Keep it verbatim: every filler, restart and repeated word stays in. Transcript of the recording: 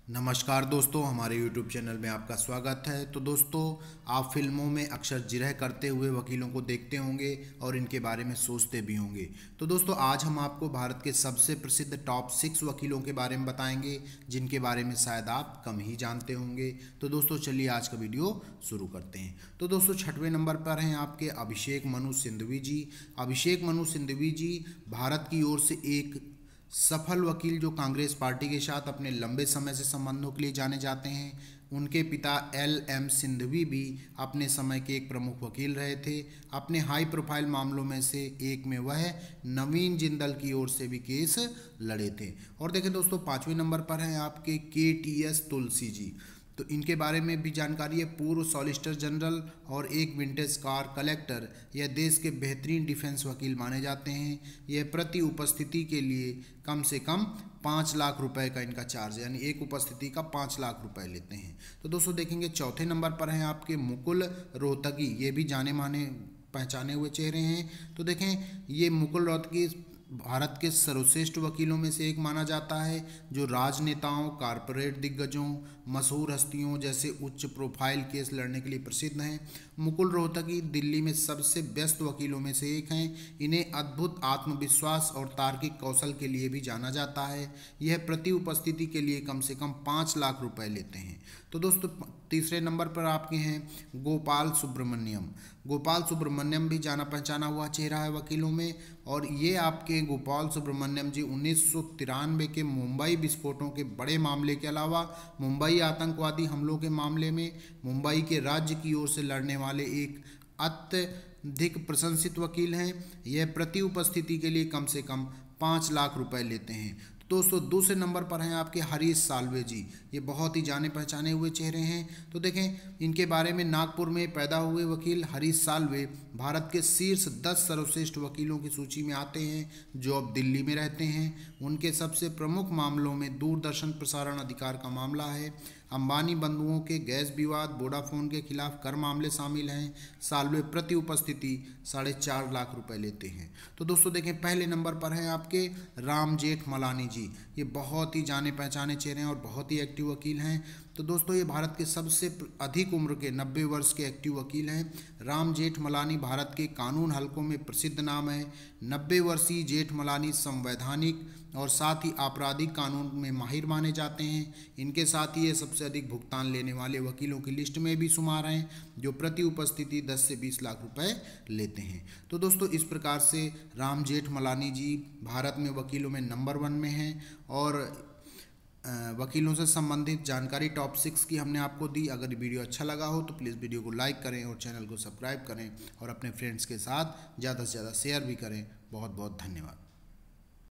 नमस्कार दोस्तों, हमारे यूट्यूब चैनल में आपका स्वागत है। तो दोस्तों, आप फिल्मों में अक्सर जिरह करते हुए वकीलों को देखते होंगे और इनके बारे में सोचते भी होंगे। तो दोस्तों, आज हम आपको भारत के सबसे प्रसिद्ध टॉप सिक्स वकीलों के बारे में बताएंगे, जिनके बारे में शायद आप कम ही जानते होंगे। तो दोस्तों, चलिए आज का वीडियो शुरू करते हैं। तो दोस्तों, छठवें नंबर पर हैं आपके अभिषेक मनु सिंघवी जी। अभिषेक मनु सिंघवी जी भारत की ओर से एक सफल वकील जो कांग्रेस पार्टी के साथ अपने लंबे समय से संबंधों के लिए जाने जाते हैं। उनके पिता एल एम सिंघवी भी अपने समय के एक प्रमुख वकील रहे थे। अपने हाई प्रोफाइल मामलों में से एक में वह नवीन जिंदल की ओर से भी केस लड़े थे। और देखें दोस्तों, पाँचवें नंबर पर हैं आपके के टी एस तुलसी जी। तो इनके बारे में भी जानकारी है। पूर्व सॉलिसिटर जनरल और एक विंटेज कार कलेक्टर, यह देश के बेहतरीन डिफेंस वकील माने जाते हैं। यह प्रति उपस्थिति के लिए कम से कम पाँच लाख रुपए का इनका चार्ज है, यानी एक उपस्थिति का पाँच लाख रुपए लेते हैं। तो दोस्तों देखेंगे, चौथे नंबर पर हैं आपके मुकुल रोहतगी। ये भी जाने माने पहचाने हुए चेहरे हैं। तो देखें, ये मुकुल रोहतगी भारत के सर्वश्रेष्ठ वकीलों में से एक माना जाता है, जो राजनेताओं, कारपोरेट दिग्गजों, मशहूर हस्तियों जैसे उच्च प्रोफाइल केस लड़ने के लिए प्रसिद्ध हैं। मुकुल रोहतगी दिल्ली में सबसे व्यस्त वकीलों में से एक हैं। इन्हें अद्भुत आत्मविश्वास और तार्किक कौशल के लिए भी जाना जाता है। यह प्रति उपस्थिति के लिए कम से कम पाँच लाख रुपए लेते हैं। तो दोस्तों, तीसरे नंबर पर आपके हैं गोपाल सुब्रमण्यम। गोपाल सुब्रमण्यम भी जाना पहचाना हुआ चेहरा है वकीलों में। और ये आपके गोपाल सुब्रमण्यम जी उन्नीस सौ तिरानवे के मुंबई विस्फोटों के बड़े मामले के अलावा मुंबई आतंकवादी हमलों के मामले में मुंबई के राज्य की ओर से लड़ने वाले एक अत्यधिक प्रशंसित वकील हैं। यह प्रति उपस्थिति के लिए कम से कम पाँच लाख रुपए लेते हैं। दोस्तों, दूसरे नंबर पर हैं आपके हरीश साल्वे जी। ये बहुत ही जाने पहचाने हुए चेहरे हैं। तो देखें, इनके बारे में नागपुर में पैदा हुए वकील हरीश साल्वे भारत के शीर्ष दस सर्वश्रेष्ठ वकीलों की सूची में आते हैं, जो अब दिल्ली में रहते हैं। उनके सबसे प्रमुख मामलों में दूरदर्शन प्रसारण अधिकार का मामला है, अंबानी बंधुओं के गैस विवाद, वोडाफोन के खिलाफ कर मामले शामिल हैं। साल्वे प्रति उपस्थिति साढ़े चार लाख रुपए लेते हैं। तो दोस्तों देखें, पहले नंबर पर हैं आपके राम जेठमलानी जी। ये बहुत ही जाने पहचाने चेहरे हैं और बहुत ही एक्टिव वकील हैं। तो दोस्तों, ये भारत के सबसे अधिक उम्र के नब्बे वर्ष के एक्टिव वकील हैं। राम जेठमलानी भारत के कानून हलकों में प्रसिद्ध नाम है। नब्बे वर्षीय जेठमलानी संवैधानिक और साथ ही आपराधिक कानून में माहिर माने जाते हैं। इनके साथ ही ये सबसे अधिक भुगतान लेने वाले वकीलों की लिस्ट में भी शुमार हैं, जो प्रति उपस्थिति दस से बीस लाख रुपए लेते हैं। तो दोस्तों, इस प्रकार से राम जेठमलानी जी भारत में वकीलों में नंबर वन में हैं। और वकीलों से संबंधित जानकारी टॉप सिक्स की हमने आपको दी। अगर वीडियो अच्छा लगा हो तो प्लीज़ वीडियो को लाइक करें और चैनल को सब्सक्राइब करें और अपने फ्रेंड्स के साथ ज़्यादा से ज़्यादा शेयर भी करें। बहुत बहुत धन्यवाद।